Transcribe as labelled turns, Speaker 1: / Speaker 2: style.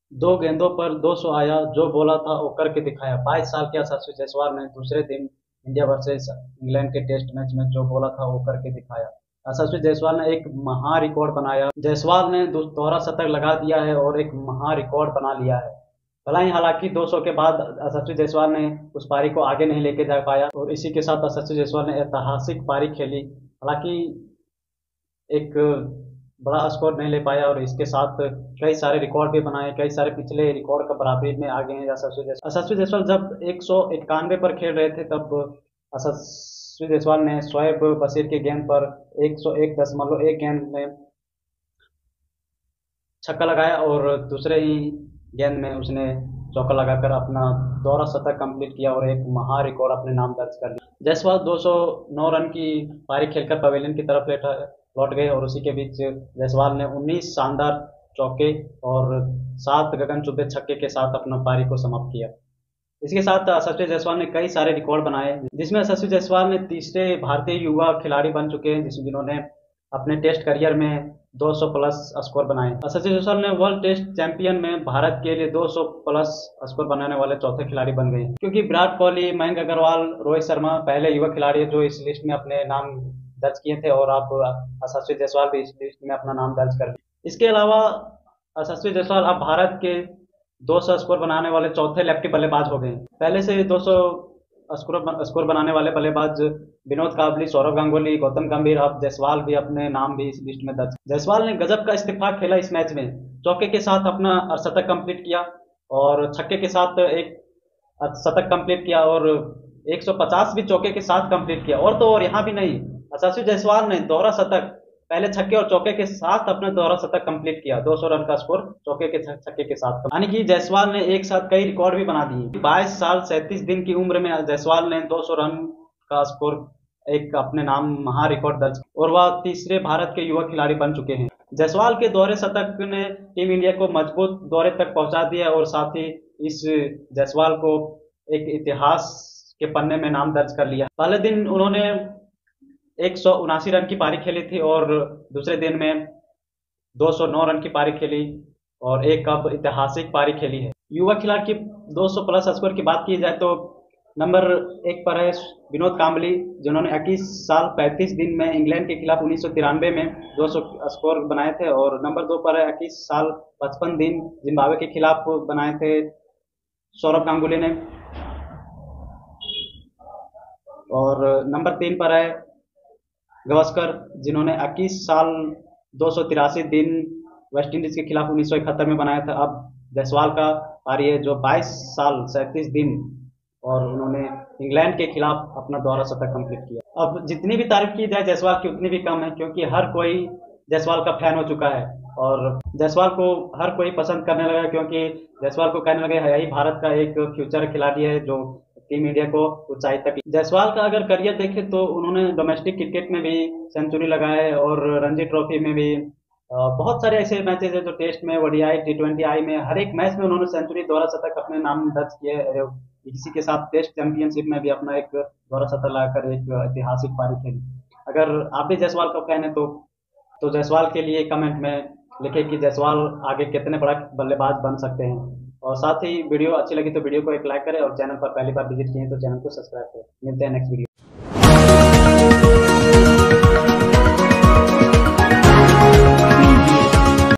Speaker 1: दो गेंदों पर 200 आया, जो बोला था वो करके दिखाया। 22 साल के यशस्वी जायसवाल ने दूसरे दिन इंडिया वर्सेस इंग्लैंड के टेस्ट मैच में जो बोला था वो करके दिखाया। यशस्वी जायसवाल ने एक महा रिकॉर्ड बनाया। जायसवाल ने दोहरा शतक लगा दिया है और एक महा रिकॉर्ड बना लिया है। भला ही हालांकि 200 के बाद यशस्वी जायसवाल ने उस पारी को आगे नहीं लेके जा पाया और इसी के साथ यशस्वी जायसवाल ने ऐतिहासिक पारी खेली। हालांकि एक बड़ा स्कोर नहीं ले पाया और इसके साथ कई सारे रिकॉर्ड भी बनाए, कई सारे पिछले रिकॉर्ड का बराबरी में आ गए हैं यशस्वी जायसवाल जब 191 पर खेल रहे थे तब यशस्वी जायसवाल ने शोएब बशीर के गेंद पर 101.1 गेंद में छक्का लगाया और दूसरे ही गेंद में उसने चौका लगाकर अपना दोहरा शतक कंप्लीट किया और एक महा रिकॉर्ड अपने नाम दर्ज कर लिया। जायसवाल 209 रन की पारी खेलकर पवेलियन की तरफ लौट गए और उसी के बीच जायसवाल ने 19 शानदार चौके और 7 गगनचुंबी छक्के के साथ अपना पारी को समाप्त किया। इसके साथ यशस्वी जायसवाल ने कई सारे रिकॉर्ड बनाए, जिसमें यशस्वी जायसवाल ने तीसरे भारतीय युवा खिलाड़ी बन चुके हैं जिन्होंने अपने टेस्ट करियर में 200 प्लस स्कोर बनाए। यशस्वी जायसवाल ने वर्ल्ड टेस्ट चैंपियन में भारत के लिए 200 प्लस स्कोर बनाने वाले चौथे खिलाड़ी बन गए, क्योंकि विराट कोहली, मयंक अग्रवाल, रोहित शर्मा पहले युवा खिलाड़ी जो इस लिस्ट में अपने नाम दर्ज किए थे और अब यशस्वी जायसवाल भी इस लिस्ट में अपना नाम दर्ज कर लिया। इसके अलावा यशस्वी जायसवाल अब भारत के 200 स्कोर बनाने वाले चौथे लेफ्टी बल्लेबाज हो गए। पहले से 200 स्कोर बनाने वाले बल्लेबाज विनोद काबली, सौरव गांगुली, गौतम गंभीर, अब जायसवाल भी अपने नाम भी इस लिस्ट में दर्ज। जायसवाल ने गजब का इस्तीफाक खेला इस मैच में, चौके के साथ अपना अर्धशतक कंप्लीट किया और छक्के के साथ एक अर्धशतक कंप्लीट किया और 150 भी चौके के साथ कंप्लीट किया। और तो और यहाँ भी नहीं, यशस्वी जायसवाल ने दोहरा शतक, पहले छक्के और चौके के साथ अपना दोहरा शतक कंप्लीट किया। 200 रन का स्कोर चौके के छक्के के साथ, यानी कि जायसवाल ने एक साथ कई रिकॉर्ड भी बना दिए। 22 साल 37 दिन की उम्र में जायसवाल ने 200 रन का स्कोर एक अपने नाम महा रिकॉर्ड दर्ज और वह तीसरे भारत के युवा खिलाड़ी बन चुके हैं। जायसवाल के दोहरे शतक ने टीम इंडिया को मजबूत दौरे तक पहुंचा दिया और साथ ही इस जायसवाल को एक इतिहास के पन्ने में नाम दर्ज कर लिया। पहले दिन उन्होंने 179 रन की पारी खेली थी और दूसरे दिन में 209 रन की पारी खेली और एक अब ऐतिहासिक पारी खेली है। युवा खिलाड़ी की 200 प्लस स्कोर की बात की जाए तो नंबर 1 पर है विनोद कांबली, जिन्होंने 21 साल 35 दिन में इंग्लैंड के खिलाफ 1993 में 200 स्कोर बनाए थे। और नंबर 2 पर है 21 साल 55 दिन जिम्बाब्वे के खिलाफ बनाए थे सौरव गांगुली ने। और नंबर 3 पर है गावस्कर, जिन्होंने 21 साल 283 दिन वेस्टइंडीज के खिलाफ 1971 में बनाया था। अब जायसवाल का पारी है जो 22 साल 37 दिन और उन्होंने इंग्लैंड के खिलाफ अपना दोहरा शतक कंप्लीट किया। अब जितनी भी तारीफ की जाए जायसवाल की उतनी भी कम है, क्योंकि हर कोई जायसवाल का फैन हो चुका है और जायसवाल को हर कोई पसंद करने लगा, क्योंकि जायसवाल को कहने लगे यही भारत का एक फ्यूचर खिलाड़ी है जो टीम इंडिया को ऊंचाई तक। जायसवाल का अगर करियर देखें तो उन्होंने डोमेस्टिक क्रिकेट में भी सेंचुरी लगाए और रणजी ट्रॉफी में भी बहुत सारे ऐसे मैचेस है जो टेस्ट में, ओडीआई, T20I में हर एक मैच में उन्होंने सेंचुरी, दोहरा शतक अपने नाम दर्ज किए। इसी के साथ टेस्ट चैंपियनशिप में भी अपना एक दोहरा शतक लगाकर एक ऐतिहासिक पारी खेली। अगर आप भी जायसवाल का फैन है तो जायसवाल के लिए कमेंट में लिखे कि जायसवाल आगे कितने बड़ा बल्लेबाज बन सकते हैं। और साथ ही वीडियो अच्छी लगी तो वीडियो को एक लाइक करें और चैनल पर पहली बार विजिट किए तो चैनल को सब्सक्राइब करें। मिलते हैं नेक्स्ट वीडियो।